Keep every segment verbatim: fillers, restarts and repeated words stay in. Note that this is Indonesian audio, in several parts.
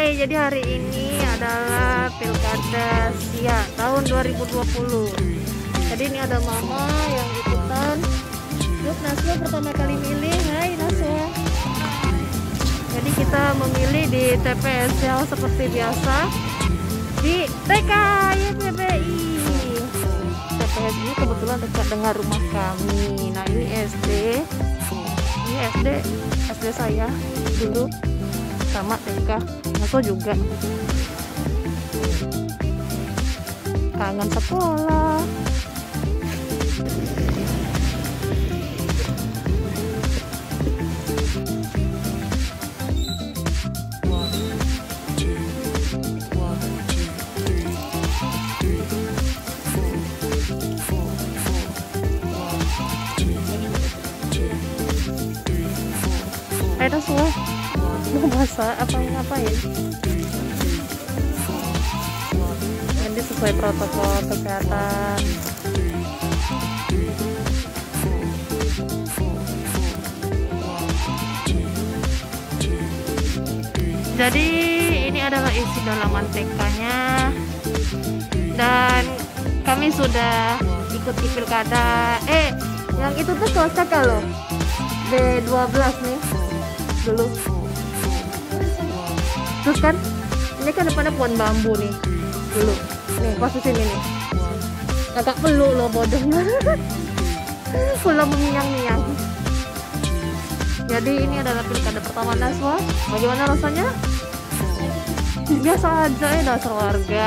Hai, jadi hari ini adalah Pilkada Siak tahun dua ribu dua puluh. Jadi ini ada mama yang ikutan. Yuk, Naswa pertama kali milih. Hai Naswa. Jadi kita memilih di T P S yang seperti biasa di T K Y P B I. T P S ini kebetulan dekat dengan rumah kami. Nah, ini S D. Ini S D, S D saya dulu sama T K. Naswa juga. Kangen sekolah. Ada semua mau masak apa yang ngapain? Nanti sesuai protokol kesehatan. Jadi ini adalah isi dalaman T K-nya dan kami sudah ikuti pilkada. Eh, yang itu tuh kelas kakak loh, B dua belas nih dulu. Terus kan ini kan depannya pohon bambu nih dulu. Nih posisi ini nih. Agak peluk loh bodohnya. Pulau menyiang-niang. Jadi ini adalah pilkada pertama Naswa. Bagaimana rasanya? Biasa aja ya, dasar warga.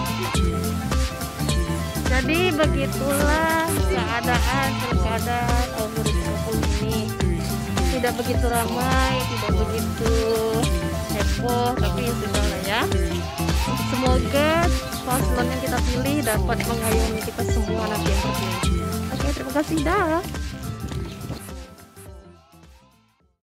Jadi begitulah keadaan pilkada tahun dua ribu dua puluh ini. Tidak begitu ramai, tidak begitu heboh, tapi sudah lah ya. Semoga paslon yang kita pilih dapat mengayomi kita semua nanti yang terpilih. Oke, terima kasih dah.